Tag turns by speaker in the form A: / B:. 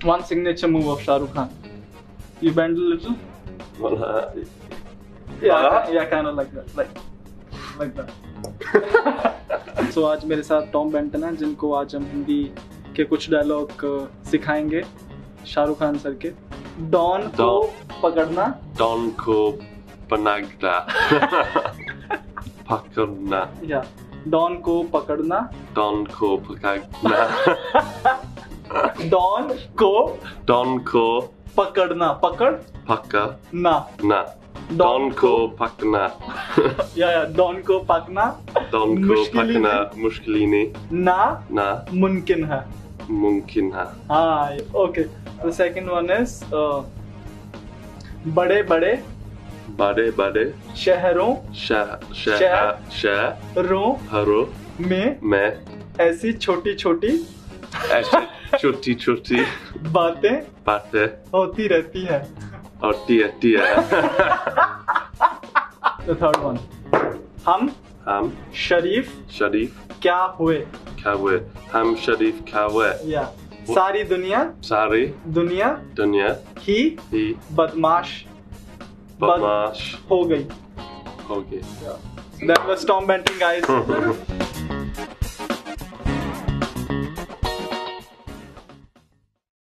A: One signature move of Shah Rukh Khan. You bend a little. Yeah, kind of like that, like that. So आज मेरे साथ Tom Benton है, जिनको आज हम हिंदी के कुछ डायलॉग सिखाएंगे शाहरुख खान सर के। डॉन को पकड़ना,
B: डॉन को पकड़ना, पकड़ना,
A: या डॉन को पकड़ना,
B: डॉन को पकड़ना,
A: डॉन को पकड़ना,
B: पकड़ना,
A: ना
B: डॉन को पकड़ना,
A: या डॉन को पकड़ना,
B: डॉन को पकड़ना मुश्किल नहीं, ना
A: मुमकिन है।
B: हाँ,
A: okay. The second one is बड़े बड़े शहरों में ऐसी छोटी बातें होती रहती है। The third one, हम शरीफ क्या हुए,
B: हम शरीफ क्या हुए,
A: या सारी दुनिया ही बदमाश हो गई।
B: Okay.
A: That was Tom Banton, guys.